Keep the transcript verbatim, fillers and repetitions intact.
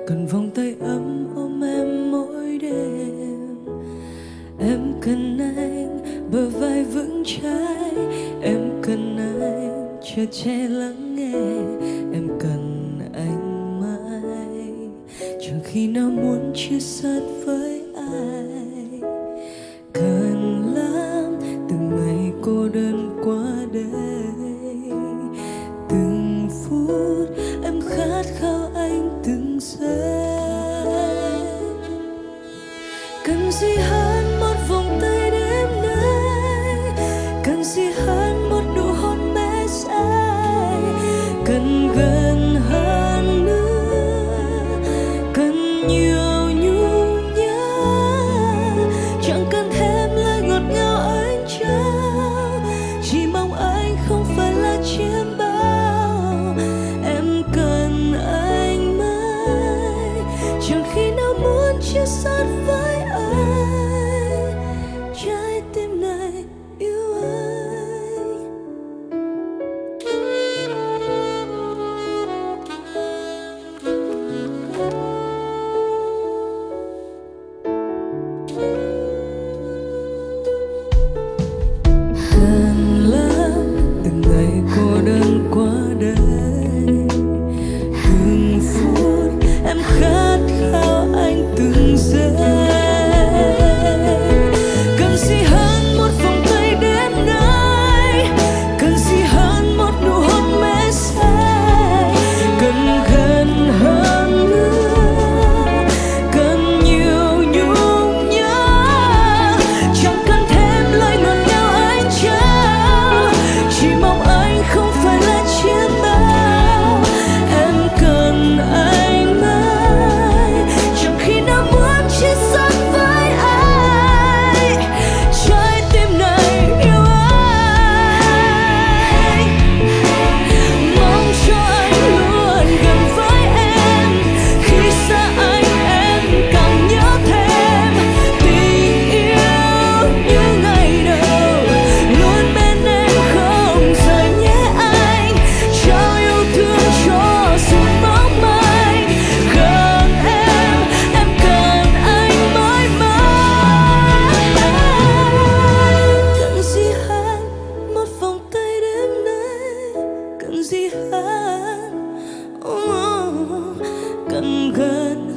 cần vòng tay ấm ôm em mỗi đêm. Em cần anh bờ vai vững chãi, em cần anh chở che lắng nghe, em cần anh mãi, chẳng khi nào muốn chia sát với ai. Cần lắm từng ngày cô đơn qua đây, từng phút em khát khao anh từng giây. Cần gì hơn một vòng tay đêm nay, cần gì hơn một nụ hôn mê say, cần gần hơn nữa, cần nhiều nhung nhớ, chẳng cần thêm lời ngọt ngào anh trao, chỉ mong anh không phải là chiêm bao. Em cần anh mãi, chẳng khi nào muốn chia sát với ai, trái tim này yêu anh. Hờn lắm từng ngày cô đơn qua đây, từng phút em khát khao anh từng giây. Cần gì hơn một vòng tay đêm nay, cần gì hơn một nụ hôn mê say, cần gần hơn nữa, cần nhiều nhung nhớ, chẳng cần thêm lời ngọt ngào anh trao, chỉ mong anh không phải là chiêm bao. Em cần anh mãi, chẳng khi nào muốn chia sát với ai, trái tim này yêu anh. Mong cho anh luôn gần với em, khi xa anh em càng nhớ thêm. Tình yêu như ngày đầu, luôn bên em không rời nhé anh, trao yêu thương cho dù mong manh. Gần em, em cần anh mãi mãi. Cần gì hơn một vòng tay đêm nay, cần gì hơn, oh, cần gần